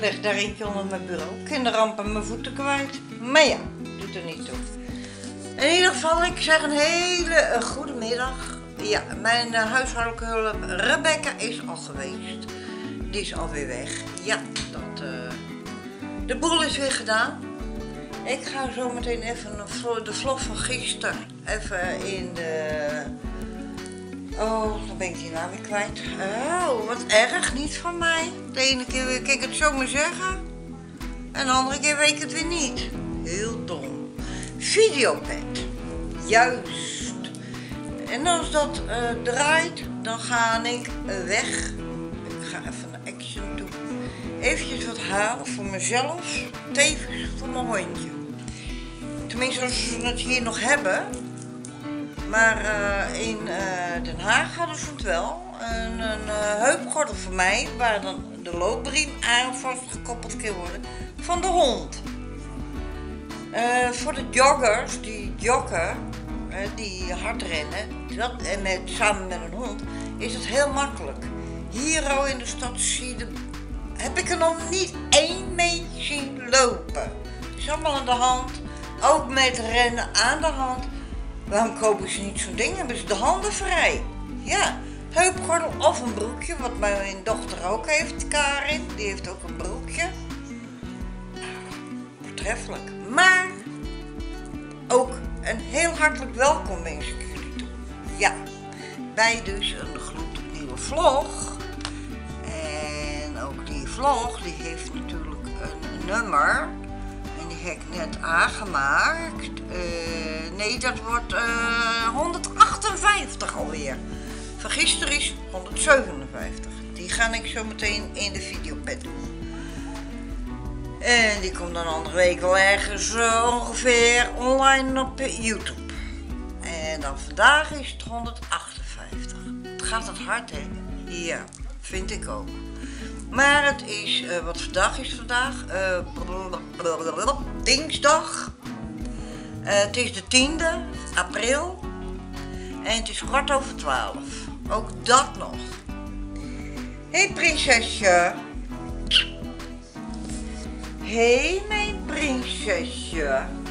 ligt daar eentje onder mijn bureau. Kinderrampen mijn voeten kwijt. Maar ja, doet er niet toe. In ieder geval, ik zeg een hele goede middag. Ja, mijn huishoudelijke hulp Rebecca is al geweest. Die is alweer weg. Ja, de boel is weer gedaan. Ik ga zo meteen even de vlog van gisteren even in de... Oh, dan ben ik die naam weer kwijt. Oh, wat erg, niet van mij. De ene keer kan ik het zo maar zeggen. En de andere keer weet ik het weer niet. Heel dom. Videopad. Juist. En als dat draait, dan ga ik weg. Ik ga even naar Action toe. Eventjes wat halen voor mezelf. Tevens voor mijn hondje. Tenminste, als ze het hier nog hebben. Maar in Den Haag hadden ze het wel. Een heupgordel voor mij, waar dan de loopriem aan vastgekoppeld kan worden van de hond. Voor de joggers die joggen, die hard rennen, samen met een hond, is het heel makkelijk. Hier in de stad heb ik er nog niet één mee zien lopen. Het is allemaal aan de hand, ook met rennen aan de hand. Waarom kopen ze niet zo'n ding? Hebben ze de handen vrij? Ja, heupgordel of een broekje, wat mijn dochter ook heeft, Karin. Die heeft ook een broekje. Voortreffelijk. Maar ook een heel hartelijk welkom wens ik jullie toe. Ja, bij dus een gloednieuwe vlog. En ook die vlog, die heeft natuurlijk een nummer. En die heb ik net aangemaakt. Nee, dat wordt 158 alweer. Van gisteren is 157. Die ga ik zo meteen in de videopad doen. En die komt dan andere week wel ergens ongeveer online op YouTube. En dan vandaag is het 158. Het gaat het hard, hè? Ja, vind ik ook. Maar het is, wat vandaag is vandaag? Dinsdag. Het is de 10e april. En het is 11:15. Ook dat nog. Hé prinsesje. Hé mijn prinsesje.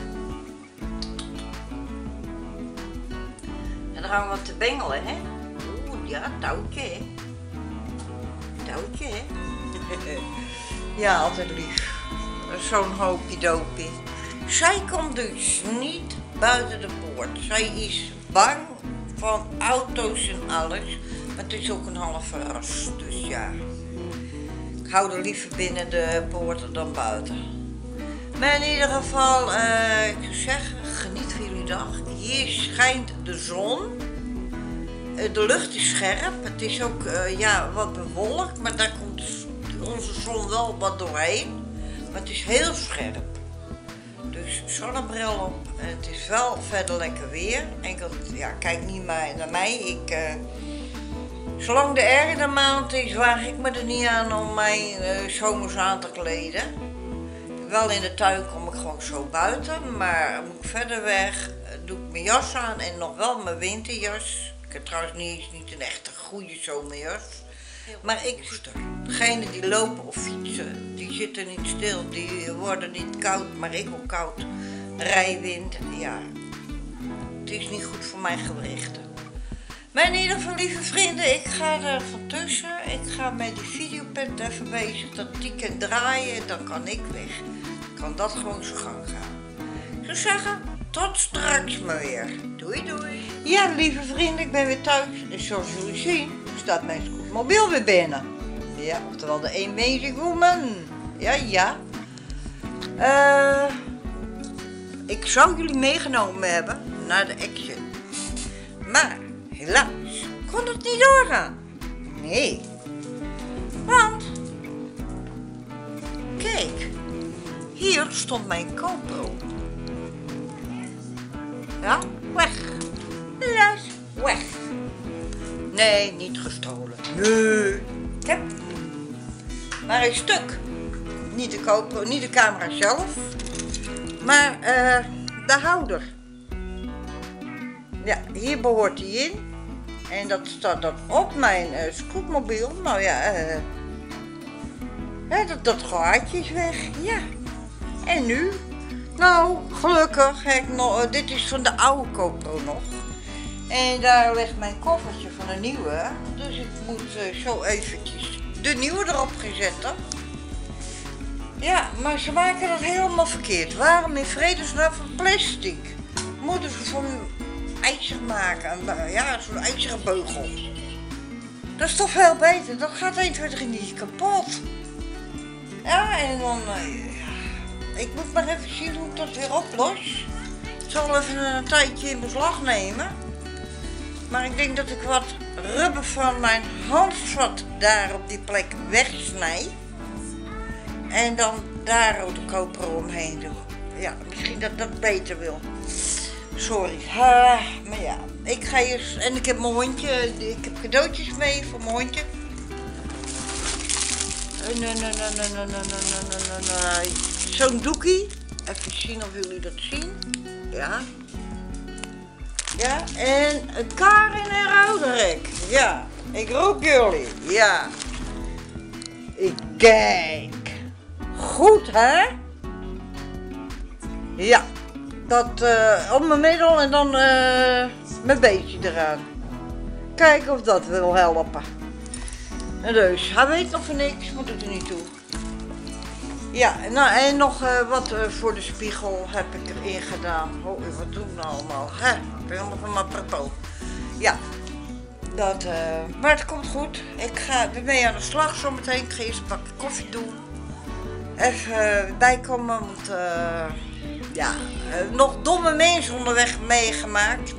En dan gaan we wat te bengelen, hè? Oeh, ja, touwtje, hè? Touwtje, hè? Ja, altijd lief. Zo'n hoopie-dopie. Zij komt dus niet buiten de poort. Zij is bang van auto's en alles. Maar het is ook een halve ras, dus ja. Ik hou er liever binnen de poorten dan buiten. Maar in ieder geval, ik zou zeggen, geniet van jullie dag. Hier schijnt de zon. De lucht is scherp. Het is ook wat bewolkt, maar daar komt onze zon wel wat doorheen. Maar het is heel scherp. Dus zonnebril op. En het is wel verder lekker weer. Enkel, kijk niet naar mij. Zolang de erge maand is, waag ik me er niet aan om mij zomers aan te kleden. Wel in de tuin kom ik gewoon zo buiten, maar moet ik verder weg, doe ik mijn jas aan en nog wel mijn winterjas. Ik heb trouwens niet een echte goede zomerjas. Maar degenen die lopen of fietsen, die zitten niet stil, die worden niet koud, maar ik word koud. Rijwind, ja, het is niet goed voor mijn gewrichten. Maar in ieder geval, lieve vrienden, ik ga er van tussen. Ik ga met die videopad even bezig, dat die kan draaien en dan kan ik weg. Dan kan dat gewoon zijn gang gaan. Ik zou zeggen, tot straks maar weer. Doei doei. Ja, lieve vrienden, ik ben weer thuis. En zoals jullie zien, staat mijn scootmobiel weer binnen. Ja, oftewel de Amazing Woman. Ja. Ik zou jullie meegenomen hebben naar de Action. Maar helaas kon het niet doorgaan. Nee. Want, kijk, hier stond mijn GoPro. Ja, weg. Helaas, weg. Nee, niet gestolen. Nee. Ik heb maar hij is stuk. Niet de GoPro, niet de camera zelf, maar de houder. Ja, hier behoort hij in. En dat staat dan op mijn scootmobiel. Nou ja, Ja, dat gaatje is weg, ja. En nu? Nou, gelukkig heb ik nog, dit is van de oude GoPro nog. En daar ligt mijn koffertje van de nieuwe. Dus ik moet zo eventjes de nieuwe erop gaan zetten. Ja, maar ze maken dat helemaal verkeerd. Waarom in vredesnaam van plastic? Moeten ze van ijzer maken? Ja, zo'n ijzeren beugel. Dat is toch veel beter? Dat gaat 1, 2, 3 niet kapot. Ja, en dan... ik moet maar even zien hoe ik dat weer oplos. Het zal even een tijdje in beslag nemen. Maar ik denk dat ik wat rubber van mijn handvat daar op die plek wegsnijd. En dan daar de GoPro omheen doe. Ja, misschien dat dat beter wil. Sorry. Maar ja, ik ga eerst... En ik heb mijn hondje, ik heb cadeautjes mee voor mijn hondje. Zo'n doekie. Even zien of jullie dat zien. Ja. Ja, en Karin en Roderick. Ja, ik roep jullie. Ja. Ik kijk. Goed, hè? Ja. Dat op mijn middel en dan mijn beestje eraan. Kijken of dat wil helpen. En dus, hij weet nog van niks, maar doet er niet toe. Ja, nou en nog wat voor de spiegel heb ik erin gedaan. Oh, wat doen we allemaal? Hè? Ik ben helemaal van mijn apropos. Ja, dat, maar het komt goed. Ik ga ermee aan de slag zometeen. Ik ga eerst een bakje koffie doen. Even bijkomen, want ja, nog domme mensen onderweg meegemaakt.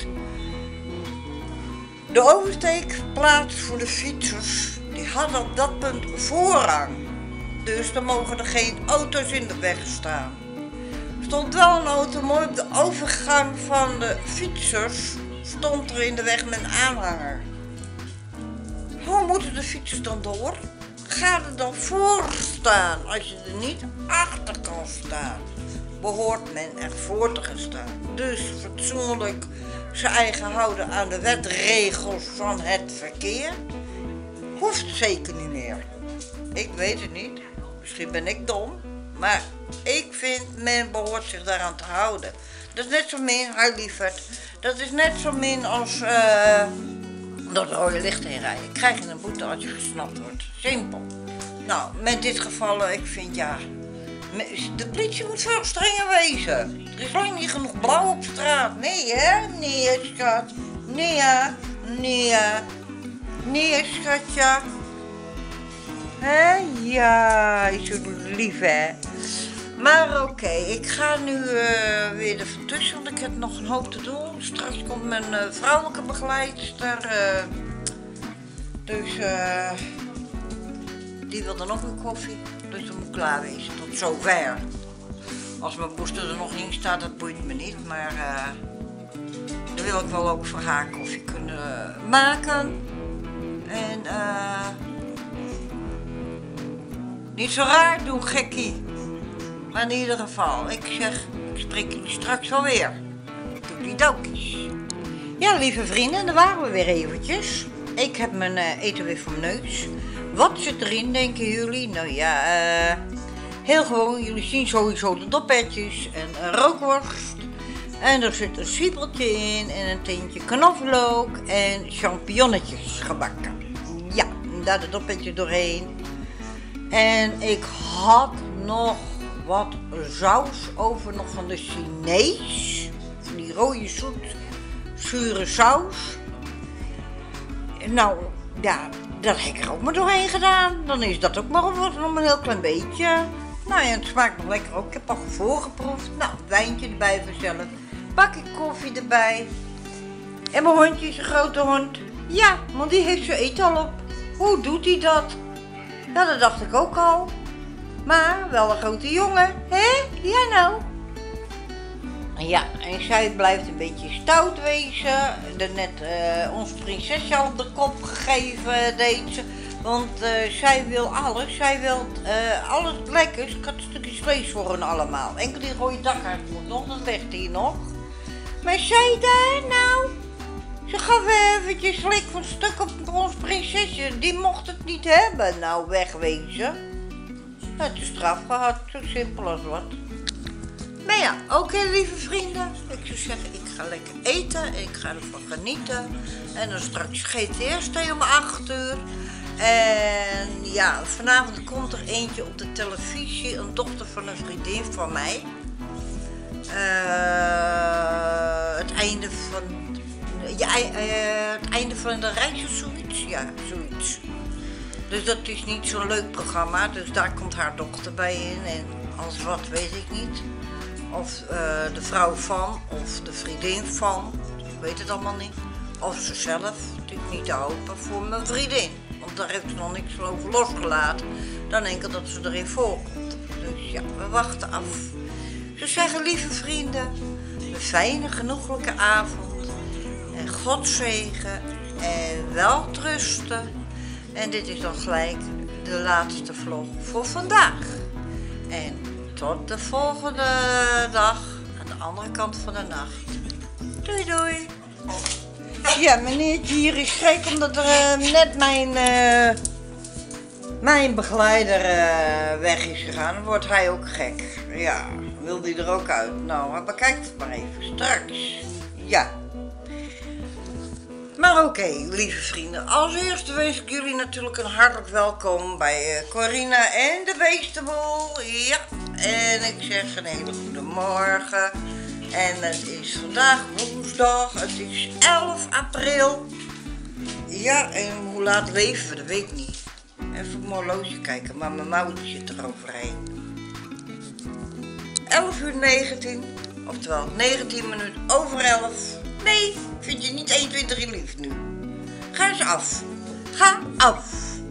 De oversteekplaats voor de fietsers, die hadden op dat punt voorrang. Dus dan mogen er geen auto's in de weg staan. Er stond wel een auto mooi op de overgang van de fietsers. Stond er in de weg met een aanhanger. Hoe moeten de fietsers dan door? Ga er dan voor staan als je er niet achter kan staan. Behoort men er voor te gaan staan. Dus fatsoenlijk zijn eigen houden aan de wetregels van het verkeer. Hoeft zeker niet meer. Ik weet het niet. Misschien ben ik dom. Maar ik vind men behoort zich daaraan te houden. Dat is net zo min, lieverd. Dat is net zo min als door het rode licht heen rijden. Ik krijg je een boete als je gesnapt wordt. Simpel. Nou, met dit geval, ik vind ja... De politie moet veel strenger wezen. Er is lang niet genoeg blauw op straat. Nee, hè? Nee, schat. Nee, ja. Nee, ja. Nee, schatje. Hè? Ja, is zo lief, hè? Maar oké, ik ga nu weer er tussen, want ik heb nog een hoop te doen. Straks komt mijn vrouwelijke begeleidster. Dus die wil dan ook een koffie. Dus dan moet ik klaar wezen, tot zover. Als mijn poester er nog in staat, dat boeit me niet. Maar dan wil ik wel ook voor haar koffie kunnen maken. En niet zo raar doen, gekkie. Maar in ieder geval, ik zeg, ik spreek jullie straks wel weer. Toediedokies. Ja, lieve vrienden, daar waren we weer eventjes. Ik heb mijn eten weer voor mijn neus. Wat zit erin, denken jullie? Nou ja, heel gewoon. Jullie zien sowieso de dopetjes en een rookworst. En er zit een zwiebeltje in en een tintje knoflook en champignonnetjes gebakken. Ja, daar de dopetje doorheen. En ik had nog wat saus over, nog van de Chinees. Van die rode zure saus. Nou, ja, dat heb ik er ook maar doorheen gedaan. Dan is dat ook maar nog een heel klein beetje. Nou ja, het smaakt nog lekker ook. Ik heb al voorgeproefd. Nou, wijntje erbij vanzelf. Bakje koffie erbij. En mijn hondje is een grote hond. Ja, want die heeft zijn eten al op. Hoe doet hij dat? Ja, dat dacht ik ook al. Maar wel een grote jongen, hè? Ja nou. Ja, en zij blijft een beetje stout wezen. Net ons prinsesje al op de kop gegeven deed ze. Want zij wil alles. Zij wil alles lekkers. Ik had stukjes vlees voor hen allemaal. Enkel die rode dakhart moet nog, dat ligt hier nog. Maar zij daar nou? Ze gaf eventjes slik van stuk op ons prinsesje. Die mocht het niet hebben. Nou, wegwezen. Het is straf gehad, zo simpel als wat. Maar ja, oké, lieve vrienden. Ik zou zeggen, ik ga lekker eten. Ik ga ervan genieten. En dan straks GTS om 8 uur. En ja, vanavond komt er eentje op de televisie. Een dochter van een vriendin van mij. Het einde van... het einde van de reis of zoiets. Ja, zoiets. Dus dat is niet zo'n leuk programma. Dus daar komt haar dochter bij in. En als wat weet ik niet. Of de vrouw van, of de vriendin van. Ik weet het allemaal niet. Of ze zelf. Natuurlijk niet te hopen voor mijn vriendin. Want daar heeft ze nog niks van over losgelaten. Dan denk ik dat ze erin voorkomt. Dus ja, we wachten af. Ze zeggen, lieve vrienden, een fijne, genoeglijke avond. En God zegen. En welterusten. En dit is dan gelijk de laatste vlog voor vandaag. En tot de volgende dag aan de andere kant van de nacht. Doei doei. Ja, meneertje hier is gek omdat er net mijn begeleider weg is gegaan. Dan wordt hij ook gek. Ja, wil die er ook uit? Nou, maar bekijk het maar even straks. Ja. Maar oké, lieve vrienden. Als eerste wens ik jullie natuurlijk een hartelijk welkom bij Corina en de Beestenboel. Ja, en ik zeg een hele goede morgen. En het is vandaag woensdag, het is 11 april. Ja, en hoe laat leven we, dat weet ik niet. Even op mijn horloge kijken, maar mijn mouwtje zit er overheen. 11:19, oftewel 19 minuten over 11. Nee, vind je niet 21 lief nu. Ga eens af. Ga af.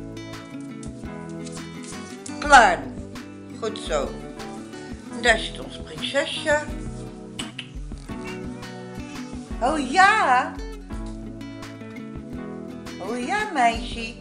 Klaar. Goed zo. En daar zit ons prinsesje. Oh ja. Oh ja, meisje.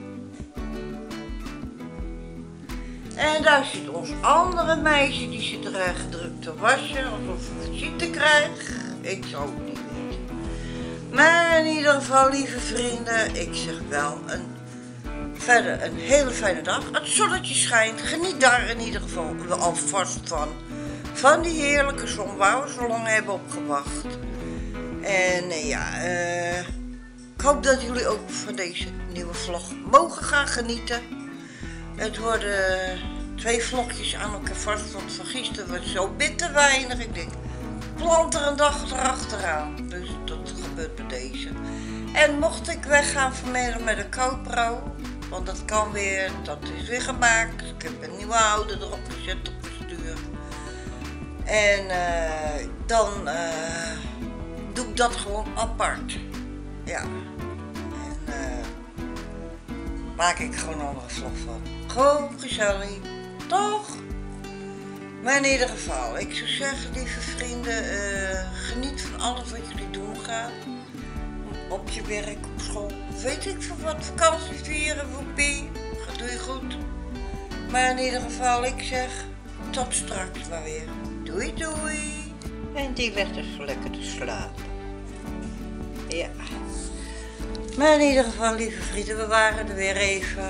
En daar zit ons andere meisje, die zit er gedrukt te wassen, alsof ze visite krijgt. Ik zou het niet weten. Maar in ieder geval, lieve vrienden, ik zeg wel verder een hele fijne dag. Het zonnetje schijnt, geniet daar in ieder geval alvast van. Van die heerlijke zon waar we zo lang hebben opgewacht. En ik hoop dat jullie ook van deze nieuwe vlog mogen gaan genieten. Het worden 2 vlogjes aan elkaar vast, want van gisteren was zo bitter weinig. Ik denk, plant er een dag erachteraan. Dus dat gebeurt bij deze. En mocht ik weggaan vanmiddag met een GoPro, want dat kan weer, dat is weer gemaakt. Ik heb een nieuwe houder erop gezet op het stuur. En dan doe ik dat gewoon apart. Ja. En maak ik gewoon een andere vlog van. Gewoon gezellig. Toch? Maar in ieder geval, ik zou zeggen, lieve vrienden, geniet van alles wat jullie doen gaan. Op je werk, op school, weet ik veel wat, vakantie vieren, woepie, doe je goed. Maar in ieder geval, ik zeg, tot straks maar weer. Doei doei. En die ligt dus lekker te slapen. Ja. Maar in ieder geval, lieve vrienden, we waren er weer even.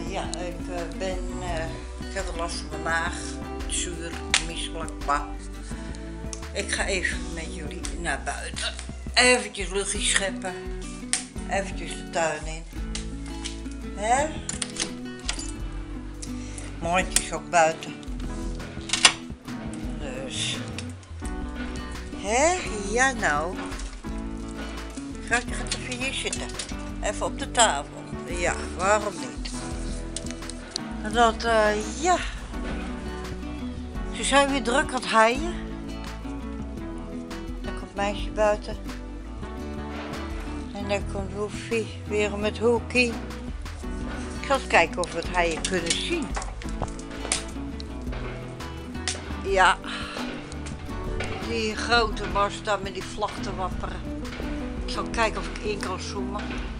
Ik heb last van mijn maag, zuur, misselijk, Ik ga even met jullie naar buiten. Eventjes luchtje scheppen. Eventjes de tuin in. Hè? Mondjes ook buiten. Dus. Hè? Ja nou. Gaat even hier zitten. Even op de tafel. Ja, waarom niet? Dat, ja. Ze zijn weer druk aan het haaien. Dan komt meisje buiten. En dan komt Hoefie weer met Hoekie. Ik ga eens kijken of we het haaien kunnen zien. Ja. Die grote mast daar met die vlag te wapperen. Ik zal kijken of ik in kan zoomen.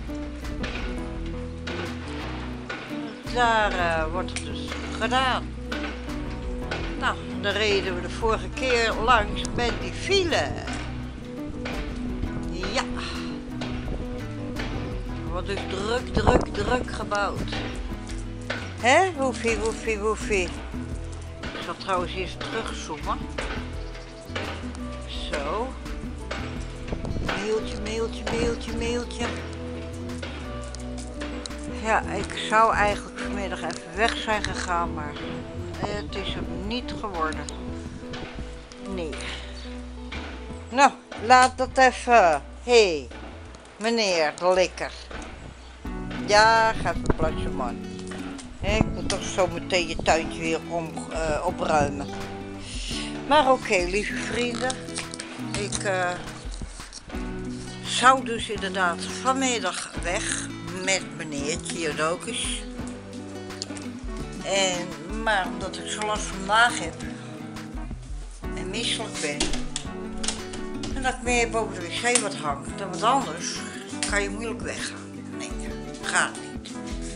Daar wordt het dus gedaan. Nou, daar reden we de vorige keer langs met die file. Ja. Er wordt dus druk gebouwd. Hè, Woefie, Woefie, Woefie. zal trouwens eerst terugzoomen. Zo. Mailtje. Ja, ik zou eigenlijk vanmiddag even weg zijn gegaan, maar het is hem niet geworden. Nee. Nou, laat dat even. Hé, meneer, lekker. Ja, ga even plaatsen, man. Ik moet toch zo meteen je tuintje weer opruimen. Maar oké, lieve vrienden. Ik zou dus inderdaad vanmiddag weg met meneertje Jodokus. Maar omdat ik zo last van mijn maag heb en misselijk ben en dat ik meer boven de wc wat hangt dan wat anders, kan je moeilijk weggaan. Nee, gaat niet.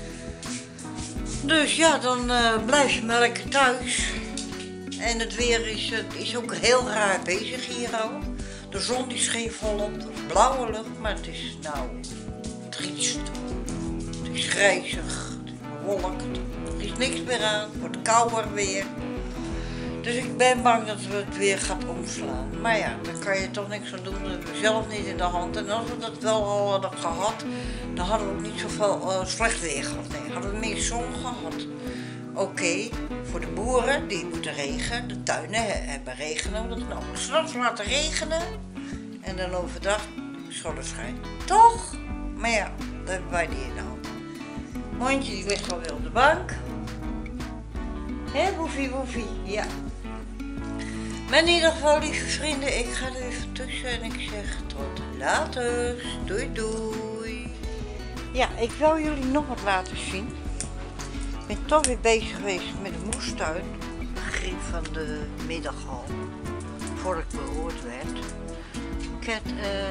Dus ja, dan blijf je maar lekker thuis. En het weer is ook heel raar bezig hier al. De zon die scheen volop, de blauwe lucht, maar het is nou triest. Het is grijzig, het is bewolkt, er is niks meer aan, het wordt kouder weer. Dus ik ben bang dat het weer gaat omslaan. Maar ja, daar kan je toch niks aan doen, dat hebben we zelf niet in de hand. En als we dat wel al hadden gehad, dan hadden we ook niet zoveel slecht weer gehad. Nee, hadden we meer zon gehad. Oké, voor de boeren die moeten regen, de tuinen hebben regen nodig. Nou, s'nachts laten regenen en dan overdag zonneschijn. Toch? Maar ja, dat hebben wij niet in de hand. Mondje die ligt alweer op de bank. Hé, woefie, ja. Maar in ieder geval, lieve vrienden, ik ga er even tussen en ik zeg tot later. Doei. Ja, ik wil jullie nog wat laten zien. Ik ben toch weer bezig geweest met de moestuin. Begin van de middag al. Voordat ik behoord werd. Ik heb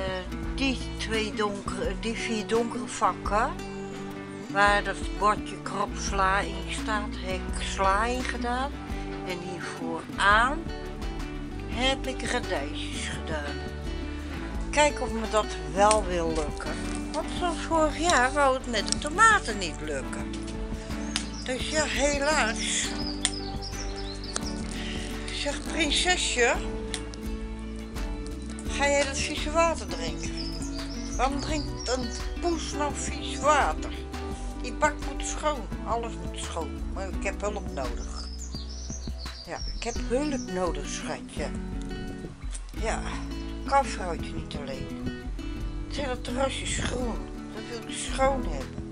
die 4 donkere vakken. Waar dat bordje krop sla in staat, heb ik sla in gedaan. En hier vooraan heb ik radijsjes gedaan. Kijk of me dat wel wil lukken. Want zoals vorig jaar wou het met de tomaten niet lukken. Dus ja, helaas. Zeg, prinsesje, ga jij dat vieze water drinken? Waarom drinkt een poes nou vies water? Die bak moet schoon, alles moet schoon, maar ik heb hulp nodig. Ja, ik heb hulp nodig, schatje. Ja, kafvrouwtje niet alleen. Het hele terrasje is groen, dat wil ik schoon hebben.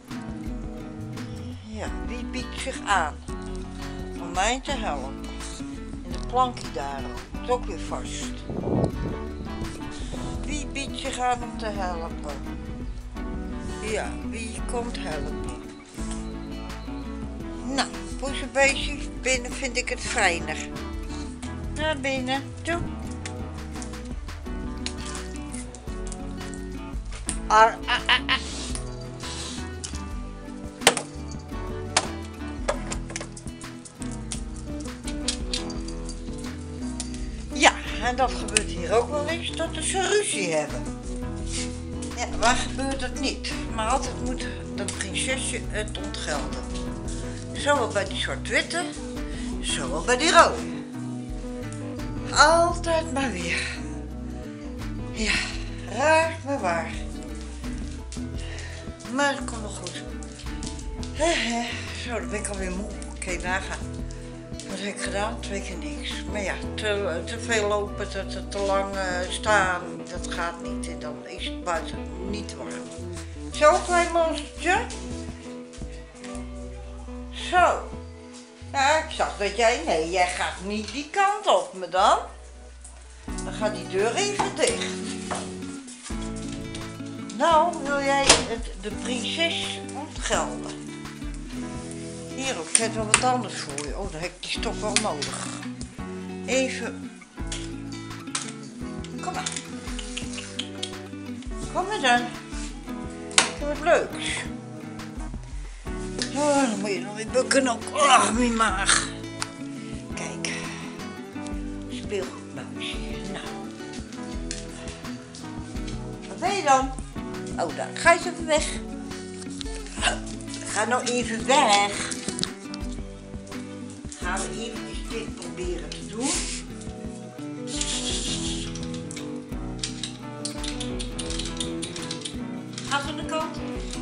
Ja, wie biedt zich aan om mij te helpen? En de plankje daarop is ook weer vast. Wie biedt zich aan om te helpen? Ja, wie komt helpen? Nou, poezenbeestje, binnen vind ik het fijner. Naar binnen, toe. Ja, en dat gebeurt hier ook wel eens, dat ze ruzie hebben. Ja, waar gebeurt het niet? Maar altijd moet dat prinsesje het ontgelden. Zowel bij die zwart-witte, zowel bij die rode. Altijd maar weer. Ja, raar maar waar. Maar het komt wel goed. Zo, dan ben ik alweer moe. Oké, nagaan. Wat heb ik gedaan? 2 keer niks. Maar ja, te veel lopen, te lang staan, dat gaat niet. En dan is het buiten niet warm. Zo, klein monstertje. Zo. Ja, ik zag dat jij gaat niet die kant op, madame. Dan gaat die deur even dicht. Nou, wil jij de prinses ontgelden? Hier, ik heb wel wat anders voor je. Oh, dan heb ik die stok wel nodig. Even. Kom maar. Kom maar dan. Ik heb wat leuks. Oh, dan moet je nog weer bukken ook. Oh, mijn maag. Kijk. Speelgoedmuisje. Nou. Wat ben je dan? Oh, daar. Ga eens even weg. Ga nou even weg. Gaan we even dit proberen te doen. Ga aan de kant.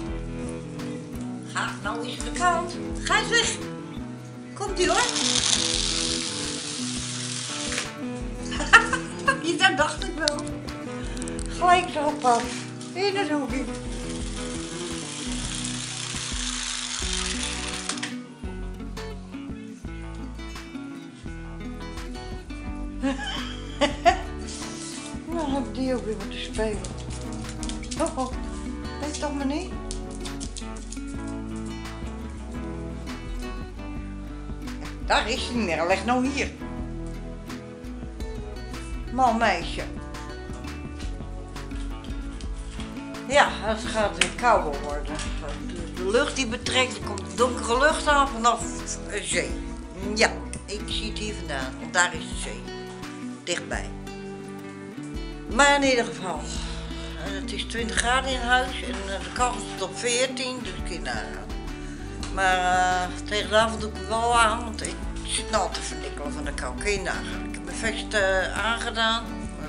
Ga nou eens aan de kant. Ga eens weg. Komt ie hoor. Dat dacht ik wel. Gelijk erop af. In het hoekje. Nou heb ik die ook weer moeten spelen. Oh, weet toch maar niet? Ja, daar is hij niet meer, hij ligt nou hier. Mal meisje. Ja, het gaat weer kouder worden. De lucht die betrekt, er komt donkere lucht aan vanaf zee. Ja, ik zie het hier vandaan, want daar is de zee. Dichtbij. Maar in ieder geval, het is 20 graden in huis en de kachel is op 14, dus ik kan nagaan. Maar tegen de avond doe ik het wel aan, want ik zit nou te vernikkelen van de kou. Kun je nagaan. Ik heb mijn vest aangedaan.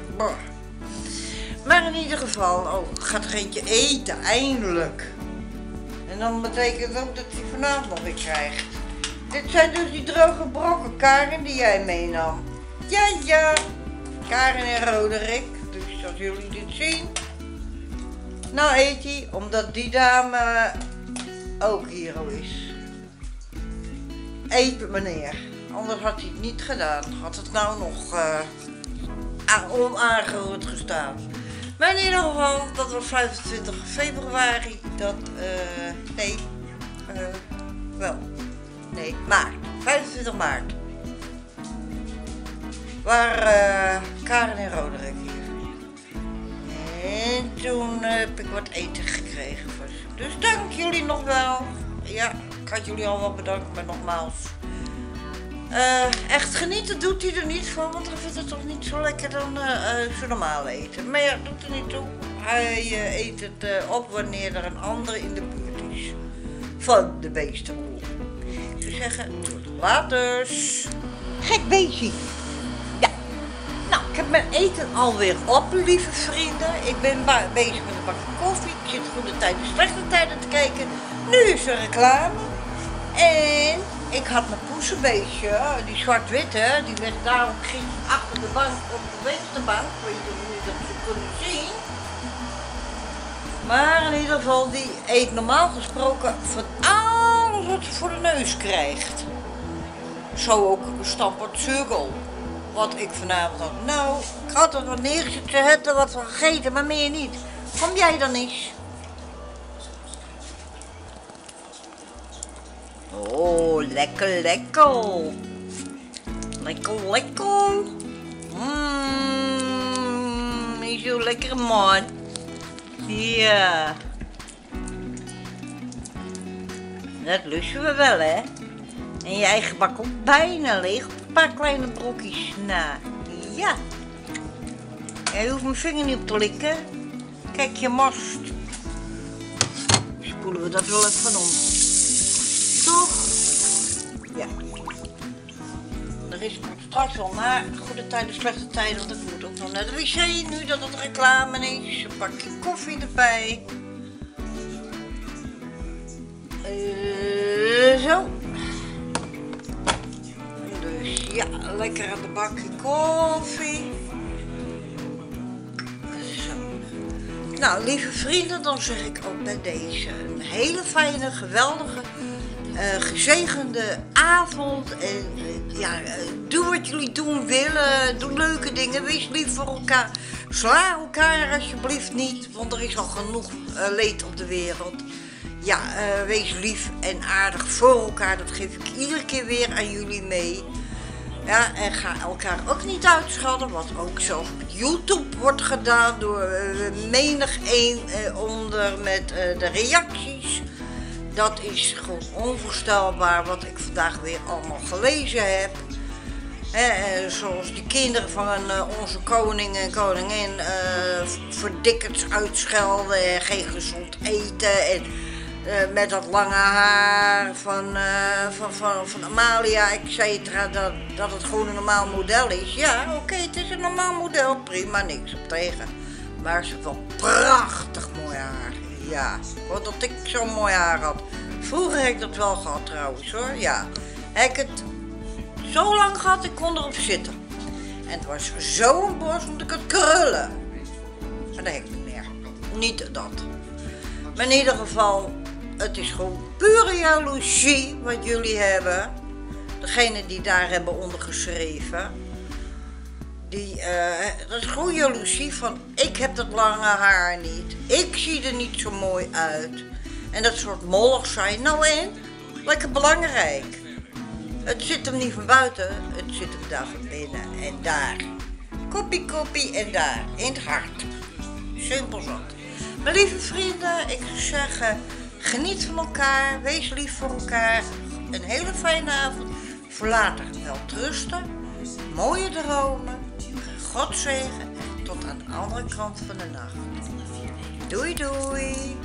Maar in ieder geval, oh, gaat er eentje eten, eindelijk. En dan betekent het ook dat hij vanavond nog weer krijgt. Dit zijn dus die droge brokken, Karin, die jij meenam. Ja, Karin en Roderick. Dus als jullie dit zien. Nou eet hij, omdat die dame ook hier al is. Eet het meneer. Anders had hij het niet gedaan. Had het nou nog onaangeroerd gestaan. Maar in ieder geval, dat was 25 februari. Maart. 25 maart. Waar Karin en Roderick hier. En toen heb ik wat eten gekregen voor ze. Dus dank jullie nog wel. Ja, ik had jullie al wel bedankt, maar nogmaals. Echt genieten doet hij er niet van, want hij vindt het toch niet zo lekker dan zo normaal eten. Maar ja, doet er niet toe. Hij eet het op wanneer er een ander in de buurt is. Van de beestenboel. Ik zou zeggen, tot later. Gek beestje. Ja. Nou, ik heb mijn eten alweer op, lieve vrienden. Ik ben bezig met een bakje koffie. Ik zit goede tijden, slechte tijden te kijken. Nu is er reclame. En ik had mijn poesenbeestje, die zwart-witte, die ligt daarom gisteren achter de bank op de vensterbank. Ik weet niet of jullie dat zo kunnen zien. Maar in ieder geval, die eet normaal gesproken van alles wat ze voor de neus krijgt. Zo ook een stampot cirkel. Wat ik vanavond had. Nou, ik had er wat neergezet, ze hebben wat van gegeten, maar meer niet. Kom jij dan eens? Oh, lekker, lekker. Lekker, lekker. Is zo lekker, man. Ja. Dat lusten we wel, hè? En je eigen bak ook bijna leeg. Een paar kleine brokjes na. Ja. En je hoeft mijn vinger niet op te likken. Kijk, je most. Spoelen we dat wel even van ons. Toch? Ja. Er is straks wel na goede tijden, slechte tijden, want ik moet ook nog naar de wc nu dat het reclame is. Een bakje koffie erbij. Zo. Dus ja, lekker aan de bakje koffie. Zo. Nou, lieve vrienden, dan zeg ik ook bij deze een hele fijne, geweldige, gezegende avond. En doe wat jullie doen willen. Doe leuke dingen. Wees lief voor elkaar. Sla elkaar alsjeblieft niet, want er is al genoeg leed op de wereld. Ja, wees lief en aardig voor elkaar. Dat geef ik iedere keer weer aan jullie mee. Ja, en ga elkaar ook niet uitschelden, wat ook zo op YouTube wordt gedaan door menig een onder met de reacties. Dat is gewoon onvoorstelbaar wat ik vandaag weer allemaal gelezen heb. Zoals die kinderen van onze koning en koningin verdikkerds uitschelden en geen gezond eten. En met dat lange haar van Amalia, et cetera, dat het gewoon een normaal model is. Ja, oké, het is een normaal model, prima, niks op tegen. Maar ze heeft wel prachtig mooi haar. Ja, wat dat ik zo'n mooi haar had. Vroeger heb ik dat wel gehad trouwens hoor, ja. Heb ik het zo lang gehad, ik kon erop zitten. En het was zo'n borst, omdat ik het krullen. Maar dat heb ik niet meer. Niet dat. Maar in ieder geval, het is gewoon pure jaloezie wat jullie hebben. Degene die daar hebben ondergeschreven. Dat is gewoon jaloezie van, ik heb dat lange haar niet. Ik zie er niet zo mooi uit. En dat soort mollig zijn, nou en? Lekker belangrijk. Het zit hem niet van buiten, het zit hem daar van binnen. En daar. Koppie en daar. In het hart. Simpel zat. Mijn lieve vrienden, ik zou zeggen, geniet van elkaar. Wees lief voor elkaar. Een hele fijne avond. Voor later wel rusten. Mooie dromen. God zegen. En tot aan de andere kant van de nacht. Doei doei.